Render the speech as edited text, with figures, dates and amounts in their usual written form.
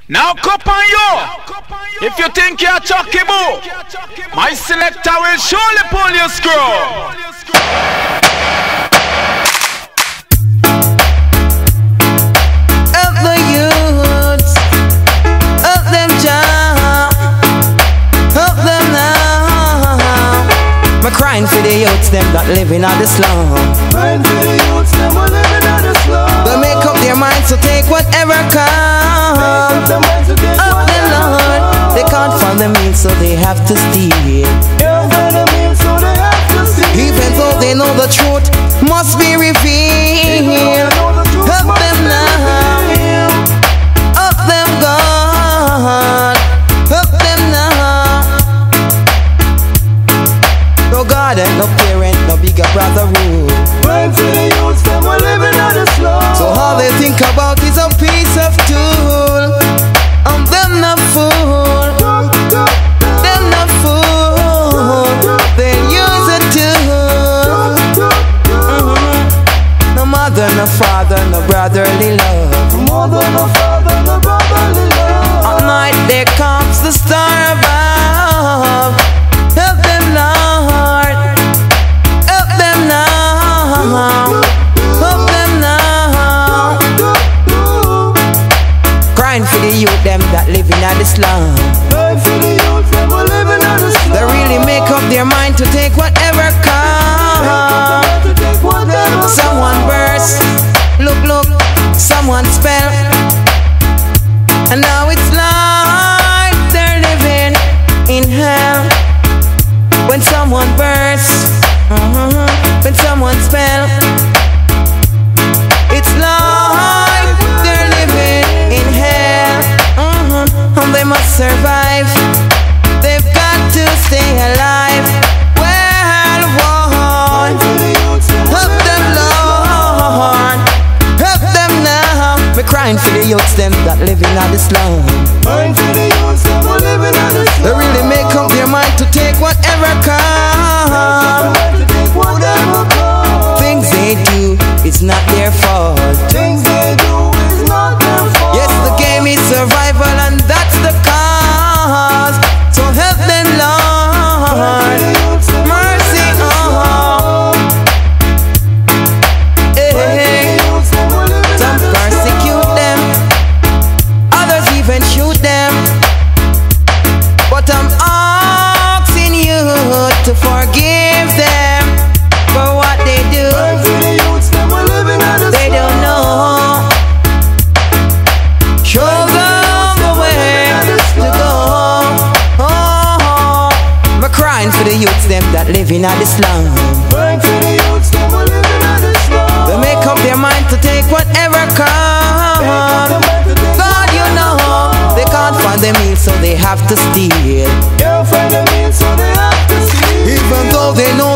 Now cup on you. If you think you're Chucky Boo, my selector will surely pull your screw. Help the youths, help them job, help them now. I'm crying for the youths, them that living on the slum. Crying for the youths, them who living on the slum. They make up their minds to take whatever comes. Help them, Lord. They can't find the means, so they have to steal. Even though they know the truth must be revealed. Help them now. Help them, God. Help them now. No God and no parent, no bigger brother rule. Crying for the youths, them who living on the slum. So all they think about is a piece of tool. I'm them not fool. Them not fool. They use a tool. No mother, no father, no brotherly love. No mother, no father, no brotherly love. At night there comes the star above. Help them, Lord. Help them now. Help them now. Crying for the youth, them that living at the slum. Crying for the youths, them who living on the slum. They really make up their mind to take whatever comes. Someone burst, look, someone spell. And now it's like they're living in hell. When someone bursts, when someone spell, it's like they're living in hell. And they must survive. They've got to stay alive. Well, one, help them, Lord. Help them now. We're crying for the youths, them that living on the slum. Crying for the youths, them who living on the slum. They really make up their mind to take whatever comes. Things they do, it's not their fault. Things they do is not their fault. Yes, the game is survival and that's the cause. So help them, Lord. Mercy on. Hey, some persecute them, others even shoot them. But I'm asking you to forgive them for what they do. They don't know. Show them the way to go. Oh, I'm crying for the youths, them that living at the slum. They make up their mind to take whatever comes. God, you know, they can't find the meal, so they have to steal. Can't find the means, so they have to steal. Even though they know